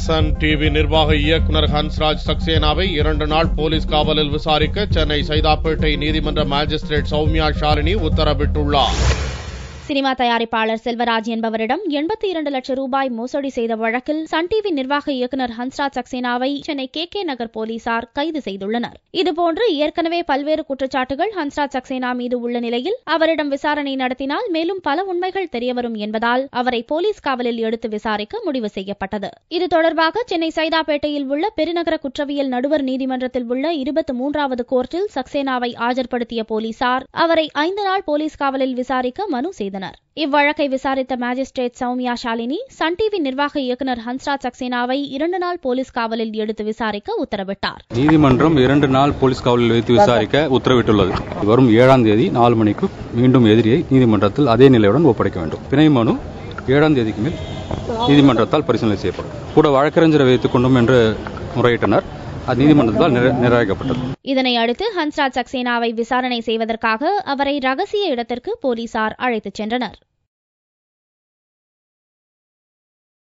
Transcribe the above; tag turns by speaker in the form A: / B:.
A: Sun TV நிர்வாக இயக்குநர் ஹன்ஸ்ராஜ் சக்சேனாவை 2 நாள் போலீஸ் காவலில் விசாரிக்க சென்னை சைதாப்பேட்டை நீதிமன்ற மாஜிஸ்ட்ரேட் சௌமியா ஷாலினி உத்தரவிட்டுள்ளார்.
B: சினிமா தயாரிப்பாளர் செல்வராஜ் என்பவரிடம் 82 லட்சம் ரூபாய் மோசடி செய்த வழக்கில் சன் டிவி நிர்வாக இயக்குநர் ஹன்ஸ்ராஜ் சக்சேனாவை சென்னை கே நகர் போலீசார் கைது செய்துள்ளனர். இதுபோன்று ஏற்கனவே பல்வேறு குற்றச்சாட்டுகள் ஹன்ஸ்ராஜ் சக்சேனா மீது உள்ள நிலையில் அவரிடம் விசாரணை நடத்தினால் மேலும் பல உண்மைகள் தெரியவரும் என்பதால் அவரை போலீஸ் காவலில் எடுத்து விசாரிக்க முடிவு செய்யப்பட்டது. இது தொடர்பாக சென்னை சைதாப்பேட்டையில் உள்ள பெருநகர குற்றவியல் நடுவர் நீதிமன்றத்தில் உள்ள 23வது கோர்ட்டில் சக்சேனாவை ஆஜர்படுத்திய போலீசார் அவரை 5 நாள் போலீஸ் காவலில் விசாரிக்க மனு செய்தனர். இவ்வழக்கை விசாரித்த magistrate Soumya Shalini Sun TV நிர்வாக இயக்குநர் ஹன்ஸ்ராஜ் சக்சேனாவை 2 நாள் போலீஸ் காவலில் எடுத்து விசாரிக்க உத்தரவிட்டார்.
C: நீதிமன்றம் 2 நாள் போலீஸ் காவலில் வைத்து விசாரிக்க உத்தரவிட்டுள்ளது. வரும் 7ஆம் தேதி 4 மணிக்கு மீண்டும் எதிரியை நீதிமன்றத்தில் அதே நிலையுடன் ஒப்படைக்க வேண்டும். பிணை மனு 7ஆம் தேதிக்கு மேல் நீதிமன்றத்தால் பரிசீலனை செய்யப்படும். கூட வழக்கறிஞரை வைத்துக் கொண்டும் என்று முறையிட்டனர். அது நீதிமன்றத்தால் நிராகரிக்கப்பட்டது.
B: இதனை அடுத்து ஹன்ஸ்ராஜ் சக்சேனாவை விசாரணை செய்வதற்காக அவரை ரகசிய இடத்திற்கு போலீசார் அழைத்துச் சென்றனர்.